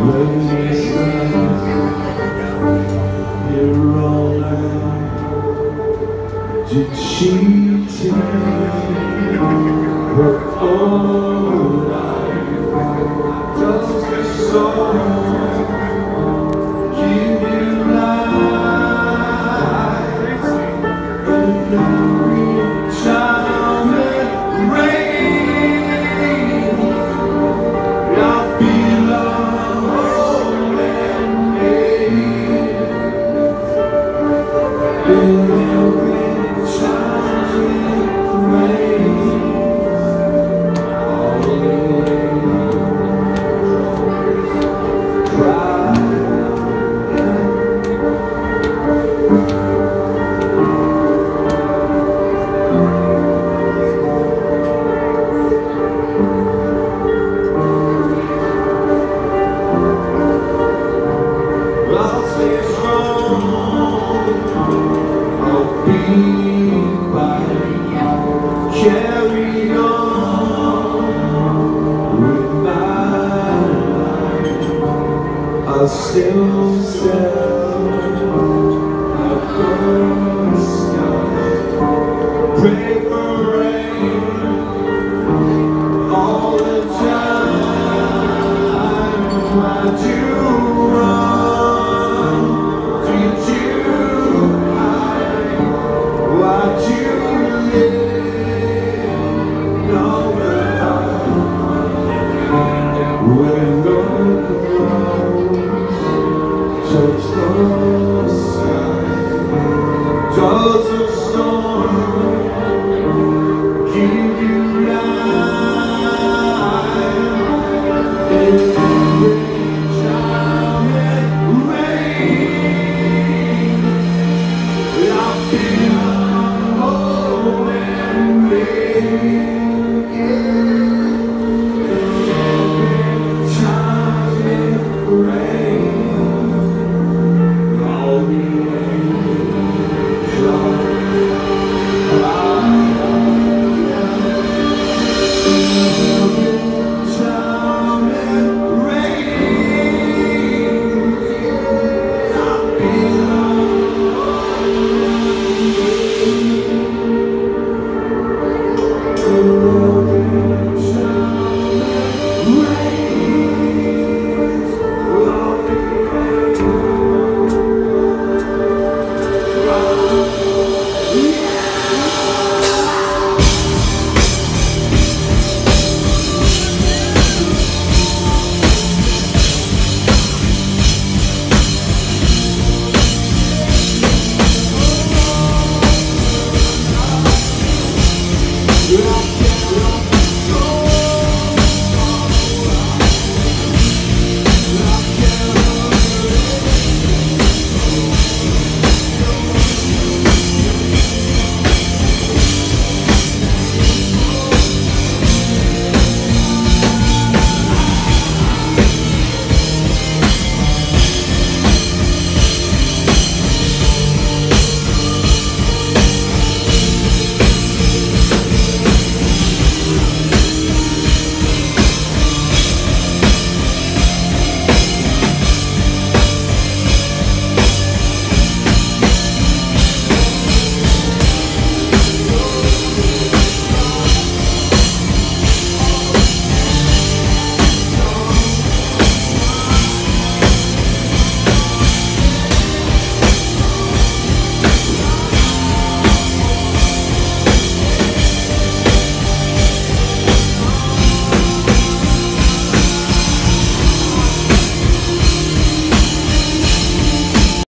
Ladies night, here all night. Did she take her own life? Does this song give you life? And every time it rains, I feel alone and and every time it rains, I'll cry. I'll stay strong, I'll be fighting, carry on with my life. I'll still stand, I'll go sky, pray for rain all the time. I do run, did you hide? Why do you live all the time? When the clouds touch